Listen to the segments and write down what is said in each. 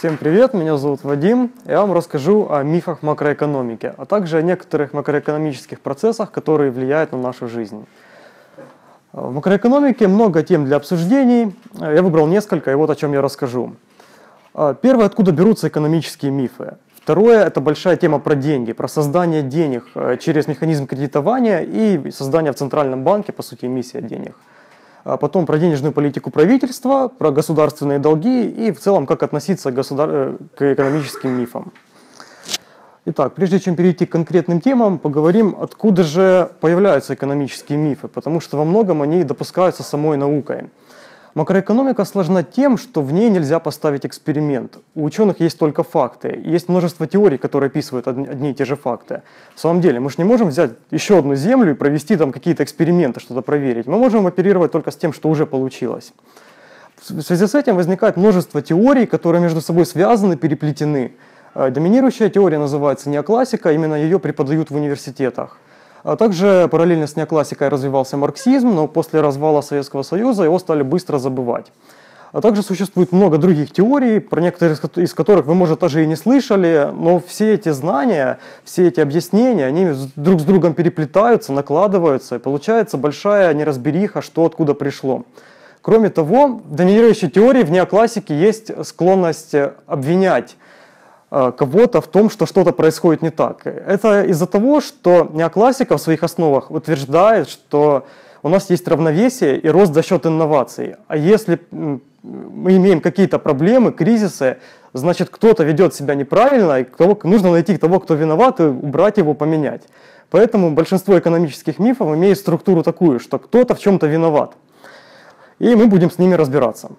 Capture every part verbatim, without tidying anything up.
Всем привет, меня зовут Вадим. Я вам расскажу о мифах макроэкономики, а также о некоторых макроэкономических процессах, которые влияют на нашу жизнь. В макроэкономике много тем для обсуждений. Я выбрал несколько, и вот о чем я расскажу. Первое, откуда берутся экономические мифы. Второе, это большая тема про деньги, про создание денег через механизм кредитования и создание в Центральном банке, по сути, эмиссия денег. Потом про денежную политику правительства, про государственные долги и в целом, как относиться к, государ... к экономическим мифам. Итак, прежде чем перейти к конкретным темам, поговорим, откуда же появляются экономические мифы, потому что во многом они допускаются самой наукой. Макроэкономика сложна тем, что в ней нельзя поставить эксперимент. У ученых есть только факты. Есть множество теорий, которые описывают одни и те же факты. В самом деле, мы же не можем взять еще одну Землю и провести там какие-то эксперименты, что-то проверить. Мы можем оперировать только с тем, что уже получилось. В связи с этим возникает множество теорий, которые между собой связаны, переплетены. Доминирующая теория называется неоклассика, именно ее преподают в университетах. А также параллельно с неоклассикой развивался марксизм, но после развала Советского Союза его стали быстро забывать. А также существует много других теорий, про некоторые из которых вы, может, даже и не слышали, но все эти знания, все эти объяснения, они друг с другом переплетаются, накладываются, и получается большая неразбериха, что откуда пришло. Кроме того, в доминирующей теории в неоклассике есть склонность обвинять кого-то в том, что что-то происходит не так. Это из-за того, что неоклассика в своих основах утверждает, что у нас есть равновесие и рост за счет инноваций. А если мы имеем какие-то проблемы, кризисы, значит, кто-то ведет себя неправильно, и нужно найти того, кто виноват, и убрать его, поменять. Поэтому большинство экономических мифов имеет структуру такую, что кто-то в чем-то виноват. И мы будем с ними разбираться.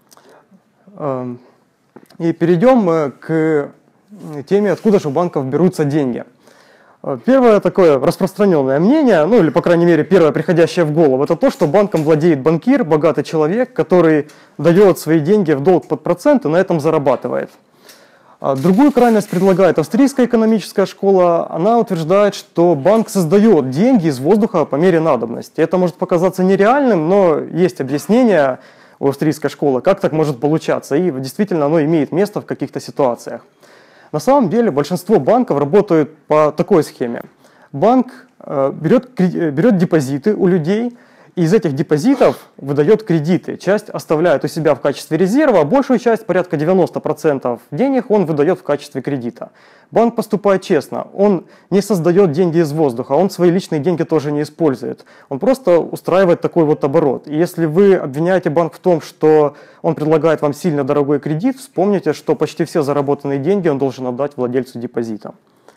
И перейдем к теме, откуда же у банков берутся деньги. Первое такое распространенное мнение, ну или, по крайней мере, первое приходящее в голову, это то, что банком владеет банкир, богатый человек, который дает свои деньги в долг под процент и на этом зарабатывает. Другую крайность предлагает австрийская экономическая школа. Она утверждает, что банк создает деньги из воздуха по мере надобности. Это может показаться нереальным, но есть объяснение у австрийской школы, как так может получаться, и действительно оно имеет место в каких-то ситуациях. На самом деле большинство банков работают по такой схеме. Банк берет, берет депозиты у людей, и из этих депозитов выдает кредиты. Часть оставляет у себя в качестве резерва, а большую часть, порядка девяносто процентов денег, он выдает в качестве кредита. Банк поступает честно, он не создает деньги из воздуха, он свои личные деньги тоже не использует. Он просто устраивает такой вот оборот. И если вы обвиняете банк в том, что он предлагает вам сильно дорогой кредит, вспомните, что почти все заработанные деньги он должен отдать владельцу депозита.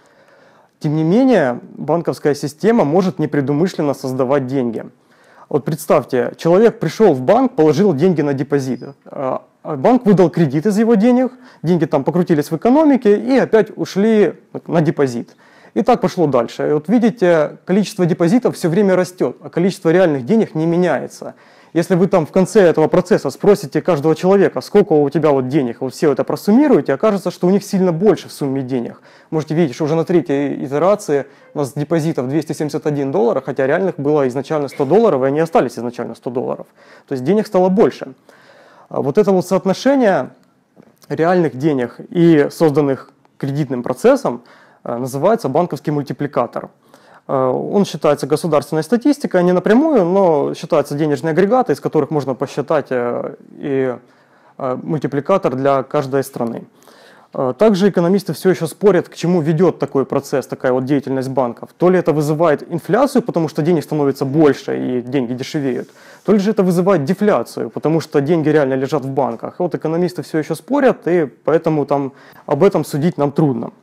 Тем не менее, банковская система может непредумышленно создавать деньги. Вот представьте, человек пришел в банк, положил деньги на депозит. Банк выдал кредит из его денег, деньги там покрутились в экономике и опять ушли на депозит. И так пошло дальше. И вот видите, количество депозитов все время растет, а количество реальных денег не меняется. Если вы там в конце этого процесса спросите каждого человека, сколько у тебя вот денег, вот все это просуммируете, окажется, что у них сильно больше в сумме денег. Можете видеть, что уже на третьей итерации у нас депозитов двести семьдесят один доллар, хотя реальных было изначально сто долларов, и они остались изначально сто долларов. То есть денег стало больше. Вот это вот соотношение реальных денег и созданных кредитным процессом называется банковский мультипликатор. Он считается государственной статистикой, не напрямую, но считается денежные агрегаты, из которых можно посчитать и мультипликатор для каждой страны. Также экономисты все еще спорят, к чему ведет такой процесс, такая вот деятельность банков. То ли это вызывает инфляцию, потому что денег становится больше и деньги дешевеют, то ли же это вызывает дефляцию, потому что деньги реально лежат в банках. И вот экономисты все еще спорят, и поэтому там об этом судить нам трудно.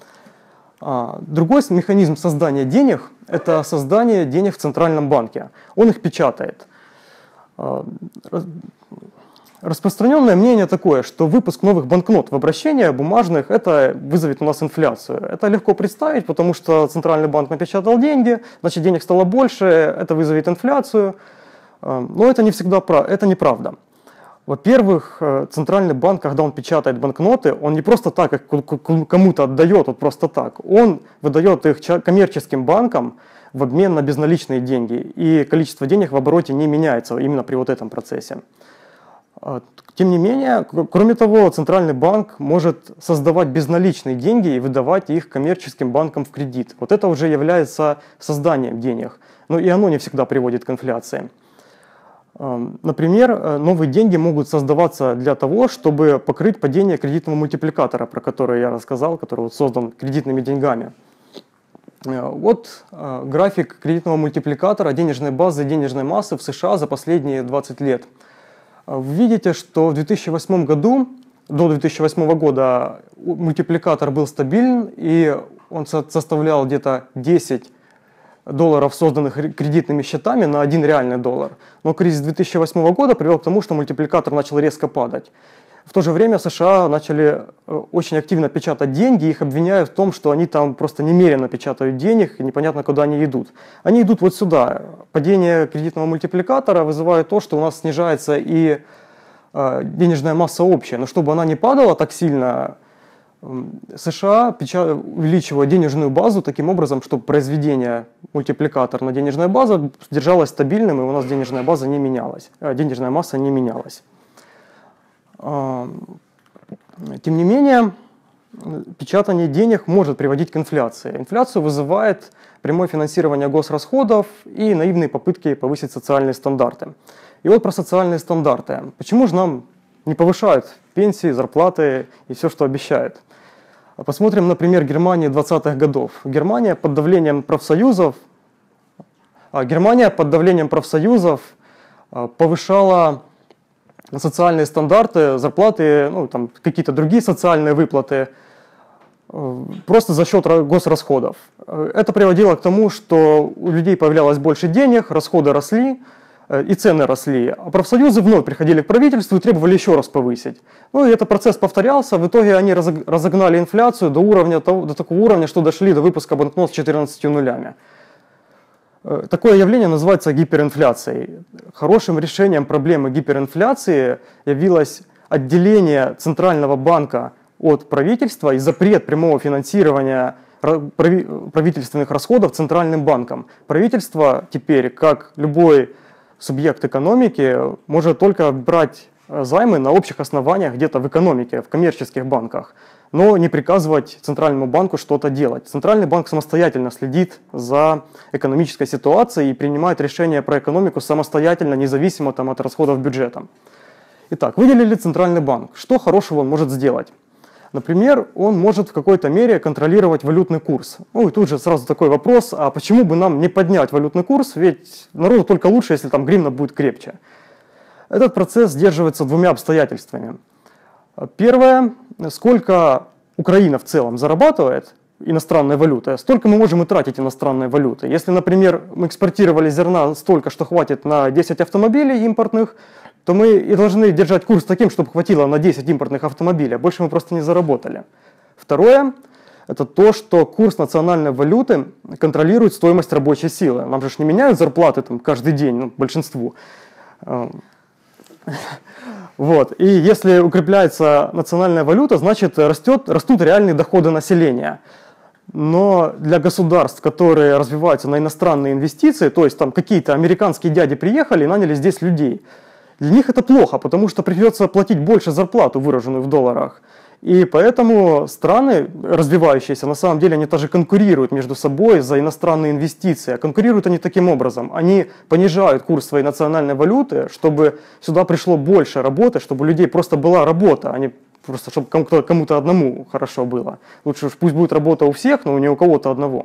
Другой механизм создания денег – это создание денег в Центральном банке. Он их печатает. Распространенное мнение такое, что выпуск новых банкнот в обращение бумажных, это вызовет у нас инфляцию. Это легко представить, потому что Центральный банк напечатал деньги, значит денег стало больше, это вызовет инфляцию. Но это не всегда это неправда. Во-первых, Центральный банк, когда он печатает банкноты, он не просто так их кому-то отдает, вот просто так. Он выдает их коммерческим банкам в обмен на безналичные деньги. И количество денег в обороте не меняется именно при вот этом процессе. Тем не менее, кроме того, Центральный банк может создавать безналичные деньги и выдавать их коммерческим банкам в кредит. Вот это уже является созданием денег, но и оно не всегда приводит к инфляции. Например, новые деньги могут создаваться для того, чтобы покрыть падение кредитного мультипликатора, про который я рассказал, который вот создан кредитными деньгами. Вот график кредитного мультипликатора денежной базы и денежной массы в США за последние двадцать лет. Вы видите, что в две тысячи восьмом году, до две тысячи восьмого года мультипликатор был стабилен, и он составлял где-то десять долларов, созданных кредитными счетами, на один реальный доллар. Но кризис две тысячи восьмого года привел к тому, что мультипликатор начал резко падать. В то же время США начали очень активно печатать деньги, их обвиняют в том, что они там просто немерено печатают денег, и непонятно, куда они идут. Они идут вот сюда. Падение кредитного мультипликатора вызывает то, что у нас снижается и денежная масса общая. Но чтобы она не падала так сильно, США увеличивают денежную базу таким образом, чтобы произведение мультипликатор на денежная база держалась стабильным, и у нас денежная база не менялась, денежная масса не менялась. Тем не менее, печатание денег может приводить к инфляции. Инфляцию вызывает прямое финансирование госрасходов и наивные попытки повысить социальные стандарты. И вот про социальные стандарты. Почему же нам не повышают пенсии, зарплаты и все, что обещают? Посмотрим на пример Германии двадцатых годов. Германия под давлением профсоюзов, а, Германия под давлением профсоюзов а, повышала социальные стандарты, зарплаты, ну, там, какие-то другие социальные выплаты просто за счет госрасходов. Это приводило к тому, что у людей появлялось больше денег, расходы росли и цены росли, а профсоюзы вновь приходили к правительству и требовали еще раз повысить. Ну и этот процесс повторялся, в итоге они разогнали инфляцию до, уровня, до такого уровня, что дошли до выпуска банкнот с четырнадцатью нулями. Такое явление называется гиперинфляцией. Хорошим решением проблемы гиперинфляции явилось отделение Центрального банка от правительства и запрет прямого финансирования правительственных расходов Центральным банком. Правительство теперь, как любой субъект экономики, может только брать займы на общих основаниях где-то в экономике, в коммерческих банках, но не приказывать Центральному банку что-то делать. Центральный банк самостоятельно следит за экономической ситуацией и принимает решения про экономику самостоятельно, независимо там, от расходов бюджета. Итак, выделили Центральный банк. Что хорошего он может сделать? Например, он может в какой-то мере контролировать валютный курс. Ну и тут же сразу такой вопрос, а почему бы нам не поднять валютный курс, ведь народу только лучше, если там гривна будет крепче. Этот процесс сдерживается двумя обстоятельствами. Первое, сколько Украина в целом зарабатывает иностранной валюты, столько мы можем и тратить иностранной валюты. Если, например, мы экспортировали зерна столько, что хватит на десять автомобилей импортных, то мы и должны держать курс таким, чтобы хватило на десять импортных автомобилей, больше мы просто не заработали. Второе, это то, что курс национальной валюты контролирует стоимость рабочей силы. Нам же не меняют зарплаты там, каждый день, ну, большинству. Вот. И если укрепляется национальная валюта, значит растет, растут реальные доходы населения. Но для государств, которые развиваются на иностранные инвестиции, то есть там какие-то американские дяди приехали и наняли здесь людей, для них это плохо, потому что придется платить больше зарплату, выраженную в долларах. И поэтому страны, развивающиеся, на самом деле они тоже конкурируют между собой за иностранные инвестиции. А конкурируют они таким образом. Они понижают курс своей национальной валюты, чтобы сюда пришло больше работы, чтобы у людей просто была работа, а не просто чтобы кому-то, кому-то одному хорошо было. Лучше уж пусть будет работа у всех, но не у кого-то одного.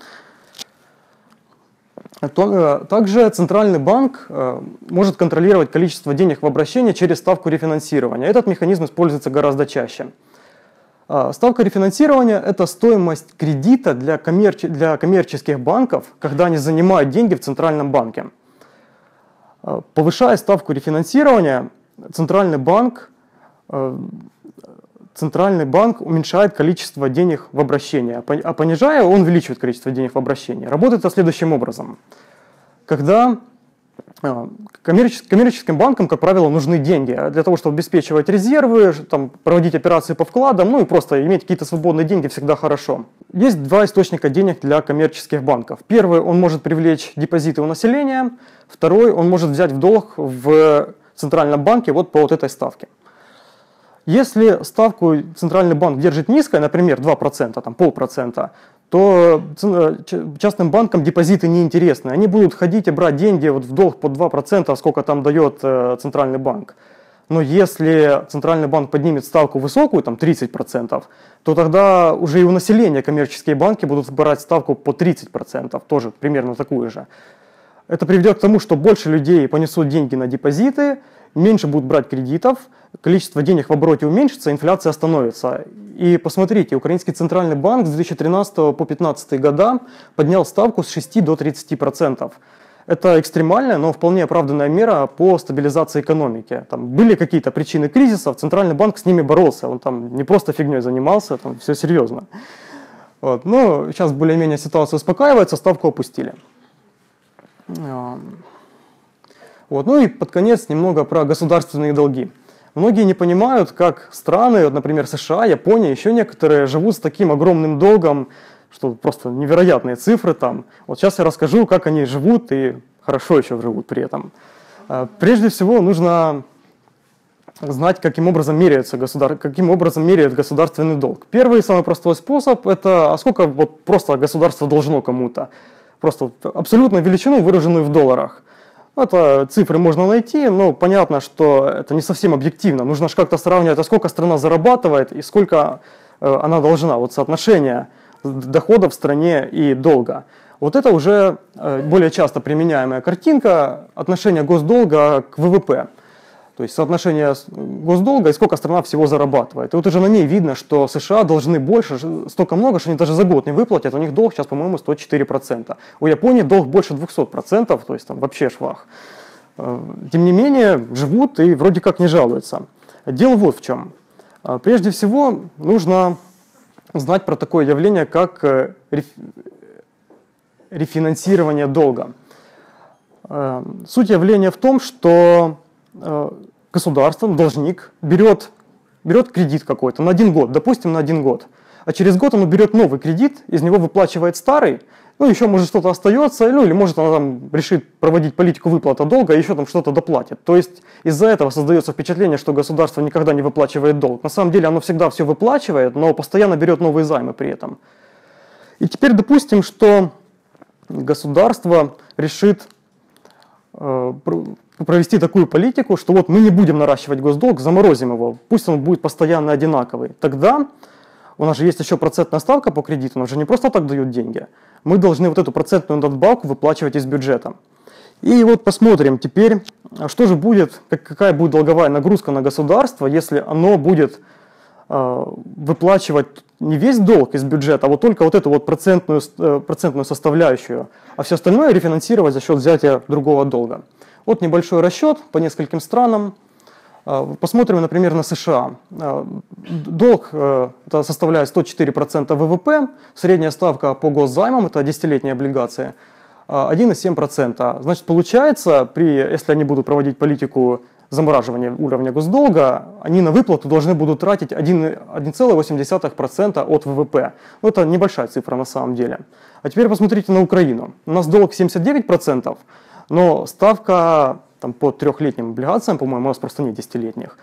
Также Центральный банк может контролировать количество денег в обращении через ставку рефинансирования. Этот механизм используется гораздо чаще. Ставка рефинансирования – это стоимость кредита для, коммерче- для коммерческих банков, когда они занимают деньги в Центральном банке. Повышая ставку рефинансирования, Центральный банк, Центральный банк уменьшает количество денег в обращении, а понижая, он увеличивает количество денег в обращении. Работает это следующим образом. Когда коммерческим банкам, как правило, нужны деньги для того, чтобы обеспечивать резервы, там, проводить операции по вкладам, ну и просто иметь какие-то свободные деньги всегда хорошо. Есть два источника денег для коммерческих банков. Первый, он может привлечь депозиты у населения. Второй, он может взять в долг в в Центральном банке вот по вот этой ставке. Если ставку Центральный банк держит низкой, например, два процента, там, полпроцента, то частным банкам депозиты неинтересны. Они будут ходить и брать деньги вот в долг по два процента, сколько там дает э, Центральный банк. Но если Центральный банк поднимет ставку высокую, там тридцать процентов, то тогда уже и у населения коммерческие банки будут брать ставку по тридцать процентов, тоже примерно такую же. Это приведет к тому, что больше людей понесут деньги на депозиты, меньше будут брать кредитов, количество денег в обороте уменьшится, инфляция остановится. И посмотрите, Украинский Центральный банк с две тысячи тринадцатого по две тысячи пятнадцатый года поднял ставку с шести до тридцати процентов. Это экстремальная, но вполне оправданная мера по стабилизации экономики. Там были какие-то причины кризисов, Центральный банк с ними боролся, он там не просто фигней занимался, там все серьезно. Вот. Но сейчас более-менее ситуация успокаивается, ставку опустили. Вот. Ну и под конец немного про государственные долги. Многие не понимают, как страны, например, США, Япония, еще некоторые живут с таким огромным долгом, что просто невероятные цифры там. Вот сейчас я расскажу, как они живут и хорошо еще живут при этом. Прежде всего нужно знать, каким образом меряется государ... каким образом меряет государственный долг. Первый и самый простой способ – это а сколько вот просто государство должно кому-то. Просто абсолютную величину, выраженную в долларах. Это цифры можно найти, но понятно, что это не совсем объективно. Нужно же как-то сравнивать, а сколько страна зарабатывает и сколько она должна. Вот соотношение доходов в стране и долга. Вот это уже более часто применяемая картинка отношения госдолга к вэ вэ пэ. То есть соотношение госдолга и сколько страна всего зарабатывает. И вот уже на ней видно, что США должны больше, столько много, что они даже за год не выплатят. У них долг сейчас, по-моему, сто четыре процента. У Японии долг больше двухсот процентов, то есть там вообще швах. Тем не менее, живут и вроде как не жалуются. Дело вот в чем. Прежде всего, нужно знать про такое явление, как рефинансирование долга. Суть явления в том, что государство, должник, берет, берет кредит какой-то на один год, допустим, на один год. А через год оно берет новый кредит, из него выплачивает старый, ну еще может что-то остается, ну или может она там решит проводить политику выплаты долга, и еще там что-то доплатит. То есть из-за этого создается впечатление, что государство никогда не выплачивает долг. На самом деле оно всегда все выплачивает, но постоянно берет новые займы при этом. И теперь допустим, что государство решит э, провести такую политику, что вот мы не будем наращивать госдолг, заморозим его, пусть он будет постоянно одинаковый. Тогда у нас же есть еще процентная ставка по кредиту, нам же не просто так дают деньги. Мы должны вот эту процентную надбавку выплачивать из бюджета. И вот посмотрим теперь, что же будет, какая будет долговая нагрузка на государство, если оно будет э, выплачивать не весь долг из бюджета, а вот только вот эту вот процентную, э, процентную составляющую, а все остальное рефинансировать за счет взятия другого долга. Вот небольшой расчет по нескольким странам. Посмотрим, например, на США. Долг это составляет сто четыре процента вэ вэ пэ, средняя ставка по госзаймам, это десятилетние облигации, один целых семь десятых процента. Значит, получается, при, если они будут проводить политику замораживания уровня госдолга, они на выплату должны будут тратить один целых восемь десятых процента от вэ вэ пэ. Ну, это небольшая цифра на самом деле. А теперь посмотрите на Украину. У нас долг семьдесят девять процентов. Но ставка там, по трехлетним облигациям, по-моему, у нас просто нет десятилетних,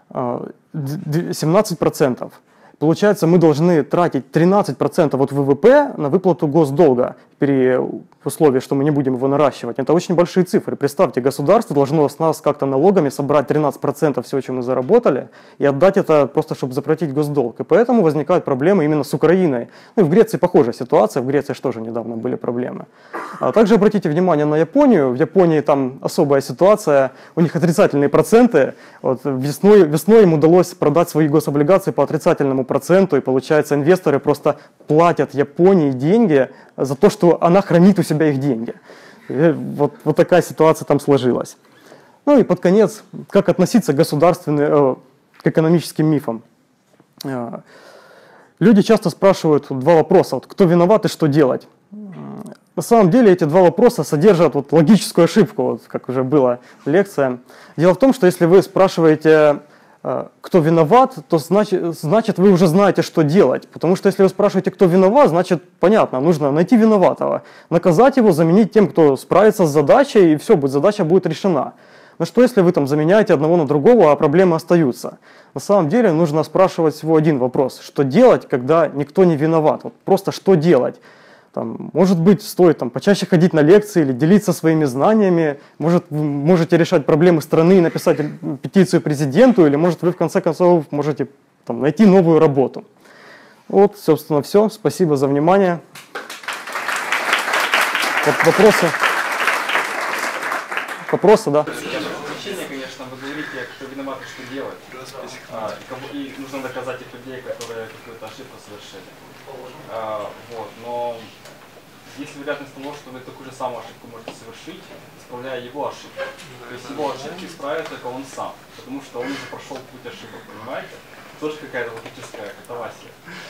семнадцать процентов. Получается, мы должны тратить тринадцать процентов от вэ вэ пэ на выплату госдолга при условии, что мы не будем его наращивать. Это очень большие цифры. Представьте, государство должно с нас как-то налогами собрать тринадцать процентов всего, чем мы заработали, и отдать это просто, чтобы заплатить госдолг. И поэтому возникают проблемы именно с Украиной. Ну и в Греции похожая ситуация. В Греции тоже недавно были проблемы. А также обратите внимание на Японию. В Японии там особая ситуация. У них отрицательные проценты. Вот весной, весной им удалось продать свои гособлигации по отрицательному проценту. И получается, инвесторы просто платят Японии деньги за то, что она хранит у себя их деньги. И вот, вот такая ситуация там сложилась. Ну и под конец, как относиться к государственным, э, к экономическим мифам. Э, люди часто спрашивают два вопроса. Вот, кто виноват и что делать? На самом деле эти два вопроса содержат вот логическую ошибку, вот, как уже была лекция. Дело в том, что если вы спрашиваете, кто виноват, то значит, значит вы уже знаете, что делать. Потому что если вы спрашиваете, кто виноват, значит понятно, нужно найти виноватого, наказать его, заменить тем, кто справится с задачей, и все, задача будет решена. Но что если вы там заменяете одного на другого, а проблемы остаются? На самом деле нужно спрашивать всего один вопрос. Что делать, когда никто не виноват? Вот просто что делать? Там, может быть, стоит там, почаще ходить на лекции или делиться своими знаниями. Может, вы можете решать проблемы страны и написать петицию президенту, или, может, вы в конце концов можете там, найти новую работу. Вот, собственно, все. Спасибо за внимание. Вопросы? Вопросы, да? Значение, конечно, вы говорите, кто виноват и что делать. А, и нужно доказать тех людей, которые какую-то ошибку совершили. А, вот, но есть вероятность того, что вы такую же самую ошибку можете совершить, исправляя его ошибку. То есть его ошибки исправит только он сам, потому что он уже прошел путь ошибок, понимаете? Тоже какая-то логическая катавасия.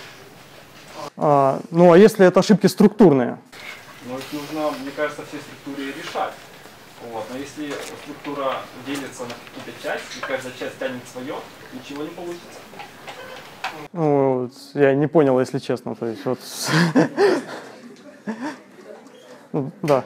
А, ну, а если это ошибки структурные? Ну, их нужно, мне кажется, все структуры решать. Вот. Но если структура делится на какие-то части, и каждая часть тянет свое, ничего не получится. Ну, я не понял, если честно. То есть, вот... Да.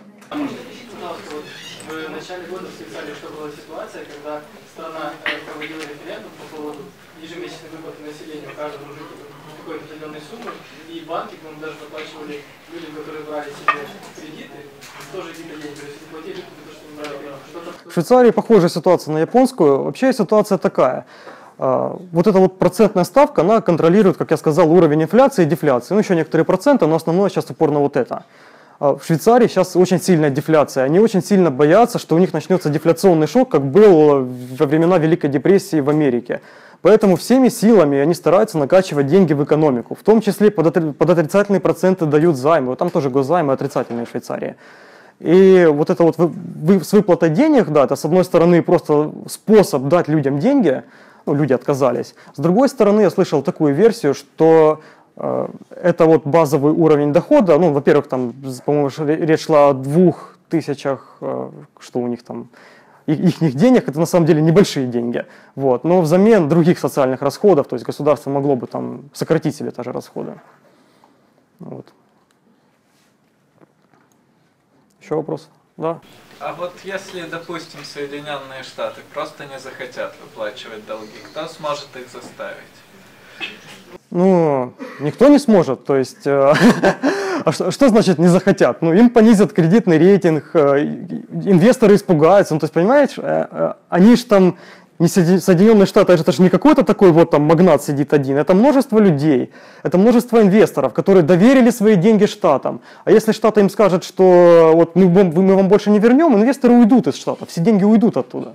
В начале года писали, что была ситуация, когда страна проводила референдум по поводу ежемесячной выплаты населению каждому жителю какой-то определенной суммы, и банки, по-моему, даже выплачивали людям, которые брали себе кредиты, тоже какие-то деньги, то есть платили за то, что не брали кредиты. В Швейцарии похожая ситуация на японскую. Вообще ситуация такая. Вот эта вот процентная ставка, она контролирует, как я сказал, уровень инфляции и дефляции. Ну, еще некоторые проценты, но основное сейчас упор на вот это. В Швейцарии сейчас очень сильная дефляция. Они очень сильно боятся, что у них начнется дефляционный шок, как был во времена Великой депрессии в Америке. Поэтому всеми силами они стараются накачивать деньги в экономику. В том числе под, отри- под отрицательные проценты дают займы. Там тоже госзаймы отрицательные в Швейцарии. И вот это вот вы, вы, с выплатой денег, да, это с одной стороны просто способ дать людям деньги, ну, люди отказались. С другой стороны, я слышал такую версию, что э, это вот базовый уровень дохода. Ну, во-первых, там, по-моему, речь шла о двух тысячах, э, что у них там, их, их денег, это на самом деле небольшие деньги. Вот. Но взамен других социальных расходов, то есть государство могло бы там сократить себе даже расходы. Вот. Еще вопрос? Да. А вот если, допустим, Соединенные Штаты просто не захотят выплачивать долги, кто сможет их заставить? Ну, никто не сможет. То есть, э, а что, что значит не захотят? Ну, им понизят кредитный рейтинг, э, инвесторы испугаются. Ну, то есть, понимаешь, э, э, они же там, не Соединенные Штаты, это же не какой-то такой вот там магнат сидит один, это множество людей, это множество инвесторов, которые доверили свои деньги штатам. А если Штаты им скажут, что вот мы, мы вам больше не вернем, инвесторы уйдут из Штатов, все деньги уйдут оттуда.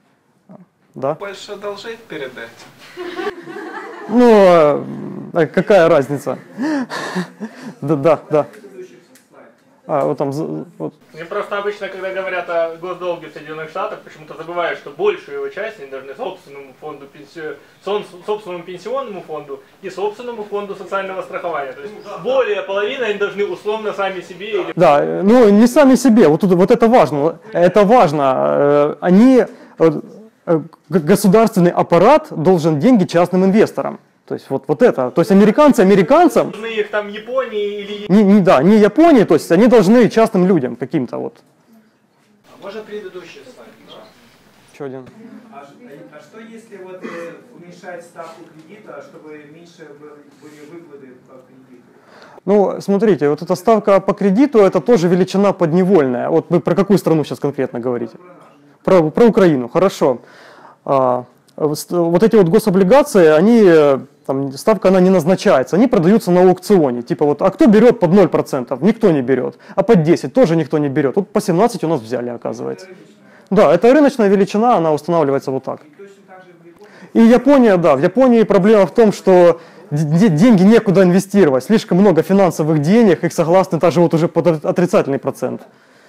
Да? Больше одолжить перед этим? Ну, а какая разница? Да, да, да. А, вот там, вот. Мне просто обычно, когда говорят о госдолге в Соединенных Штатах, почему-то забывают, что большую его часть они должны собственному фонду, пенси... собственному пенсионному фонду и собственному фонду социального страхования. То есть более половины они должны условно сами себе. Или... Да, ну не сами себе, вот, тут, вот это важно. Это важно. Они, государственный аппарат должен деньги частным инвесторам. То есть вот, вот это, то есть американцы американцам, Нужны их там Японии или... не, не, да, не Японии, то есть они должны частным людям каким-то вот. Можно предыдущий слайд? Еще один. А, а что если вот э, уменьшать ставку кредита, чтобы меньше были выплаты по кредиту? Ну, смотрите, вот эта ставка по кредиту, это тоже величина подневольная. Вот вы про какую страну сейчас конкретно говорите? Про, про Украину, хорошо. А, вот эти вот гособлигации, они... Там ставка она не назначается, они продаются на аукционе. Типа вот, а кто берет под ноль процентов? Никто не берет. А под десять тоже никто не берет. Вот по семнадцать у нас взяли, оказывается. Да, это рыночная величина, она устанавливается вот так. И Япония, да, в Японии проблема в том, что деньги некуда инвестировать. Слишком много финансовых денег, их согласны даже вот уже под отрицательный процент.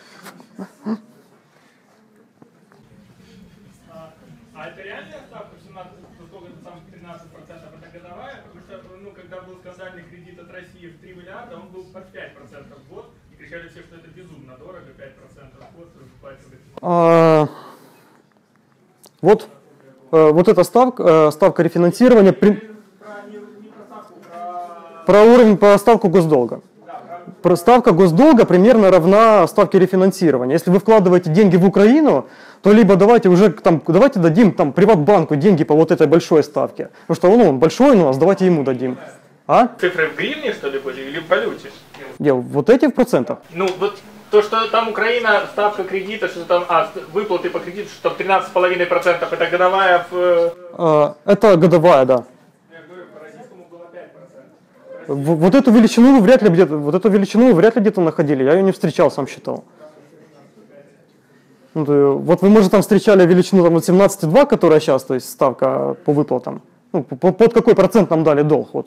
А это реальная ставка семнадцать, сколько это там тринадцать процентов, это годовая? Потому что, ну, когда был скандальный кредит от России в три миллиарда, он был под пять процентов в год, и кричали все, что это безумно дорого, пять процентов в год выплачивать. А, вот, вот эта ставка, ставка рефинансирования, при, Про, не, не про ставку, про... про уровень, по ставку госдолга. Да, про ставка госдолга примерно равна ставке рефинансирования. Если вы вкладываете деньги в Украину, то либо давайте уже там, давайте дадим там Приватбанку деньги по вот этой большой ставке. Потому что ну, он большой у нас, давайте ему дадим. А? Цифры в гривне, что ли, были, или в валюте? Где, вот эти в процентах? Ну, вот то, что там Украина, ставка кредита, что там, а, выплаты по кредиту, что там тринадцать с половиной процентов, это годовая в... А, это годовая, да. Я говорю, по российскому было пять процентов. В, вот эту величину вы вряд ли где-то, вот эту величину вы вряд ли где-то находили, я ее не встречал, сам считал. Ну, то, вот вы, может, там встречали величину там, вот семнадцать целых два, которая сейчас, то есть ставка по выплатам. Ну, по, под какой процент нам дали долг? Вот.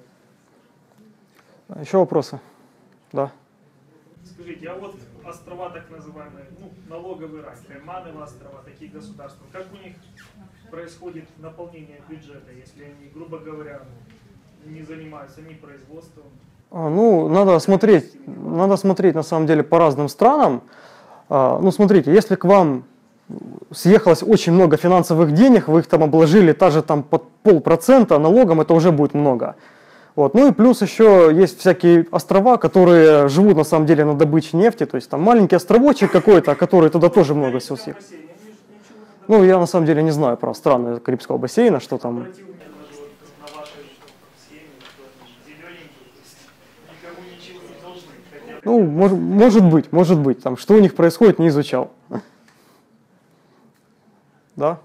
Еще вопросы? Да. Скажите, а вот острова так называемые, ну, налоговый рай, Каймановы острова, такие государства, как у них происходит наполнение бюджета, если они, грубо говоря, не занимаются ни производством? А, ну, надо смотреть, надо смотреть на самом деле по разным странам. А, ну, смотрите, если к вам съехалось очень много финансовых денег, вы их там обложили даже там под полпроцента налогом, это уже будет много. Вот. Ну и плюс еще есть всякие острова, которые живут на самом деле на добыче нефти, то есть там маленький островочек какой-то, который туда тоже много всего съехал. Ну, я на самом деле не знаю про страны Карибского бассейна, что там... Ну, может, может быть, может быть, там, что у них происходит, не изучал. Да?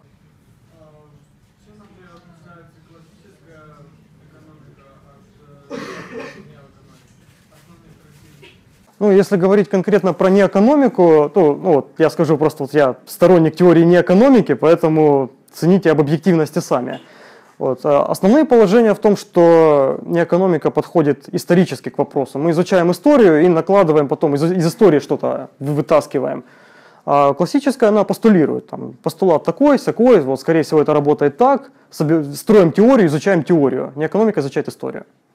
Ну, если говорить конкретно про неэкономику, то ну, вот, я скажу просто, вот я сторонник теории неэкономики, поэтому цените об объективности сами. Вот. Основные положения в том, что неэкономика подходит исторически к вопросу. Мы изучаем историю и накладываем потом, из, из истории что-то вытаскиваем. А классическая, она постулирует. Там, постулат такой, сякой, вот, скорее всего, это работает так. Строим теорию, изучаем теорию. Неэкономика изучает историю.